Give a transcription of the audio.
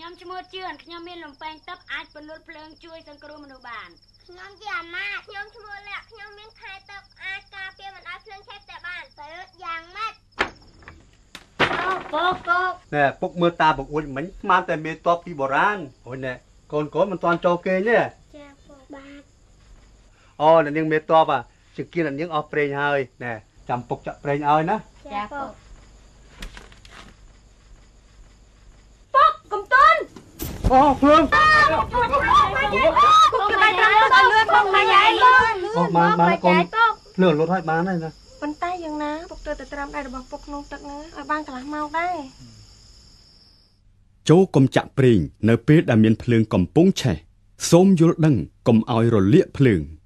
ខ្ញុំឈ្មោះជឿនខ្ញុំមានលំពេងទឹកអាចពន្លត់ភ្លើងជួយសង្គ្រោះមនុស្សបានខ្ញុំជាអាម៉ាខ្ញុំឈ្មោះលាក់ខ្ញុំមានខែទឹកអាចការពារមិនឲ្យភ្លើងឆេះតែបានទៅយ៉ាងម៉េចពុកណែពុកមើលតាពុកអួចមិញស្មានតែមានតបពីបុរាណអូយណែកូនមិនតាន់ចូលគេទេចាពុកបាទអូអ្នកនាងមេតបជាគៀនអ្នកនាងអស់ប្រេងហើយណែចាំពុកចាក់ប្រេងឲ្យណាចាពុកពុកកំតន់អូភ្លើងពុកក្បែរត្រង់ទៅលឿនពុកមកយាយលឿនអូបានកូនភ្លើងលុតឲ្យបានហើយណាប៉ុន្តែយ៉ាងណាពុកទៅត្រាំដៃរបស់ពុកក្នុងទឹកហ្នឹងឲ្យបានកន្លះម៉ោងដែរចូលកុំចាក់ប្រេងនៅពេលដែលមានភ្លើងកំពុងឆេះសូមយល់ដឹងកុំឲ្យរលាកភ្លើង